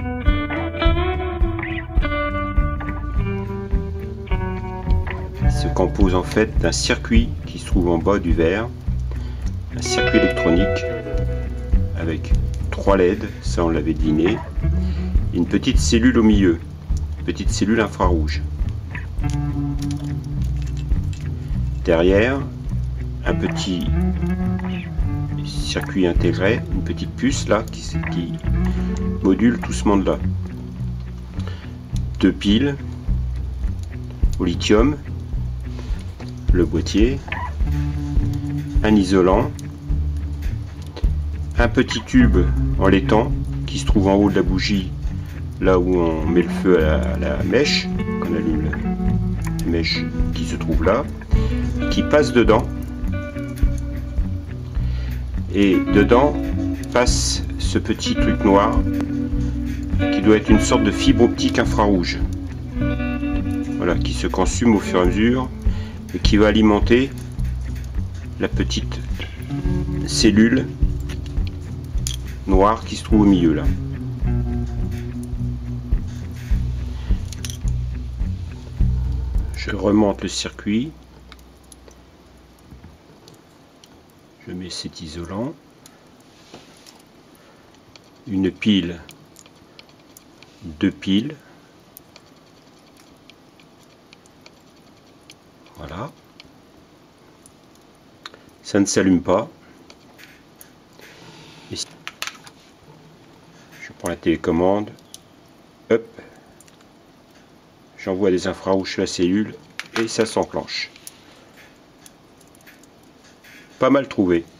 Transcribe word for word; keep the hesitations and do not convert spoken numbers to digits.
Se compose en fait d'un circuit qui se trouve en bas du verre, un circuit électronique avec trois L E D, ça on l'avait deviné, et une petite cellule au milieu, petite cellule infrarouge. Derrière, un petit circuit intégré, une petite puce là qui, qui module tout ce monde là. Deux piles au lithium, le boîtier, un isolant, un petit tube en laiton qui se trouve en haut de la bougie, là où on met le feu à la, à la mèche, qu'on allume la mèche qui se trouve là, qui passe dedans, et dedans passe ce petit truc noir qui doit être une sorte de fibre optique infrarouge, voilà, qui se consume au fur et à mesure et qui va alimenter la petite cellule noire qui se trouve au milieu là. Je remonte le circuit, je mets cet isolant, une pile, deux piles, voilà, ça ne s'allume pas. Et je prends la télécommande, hop, j'envoie des infrarouges sur la cellule et ça s'enclenche. Pas mal trouvé.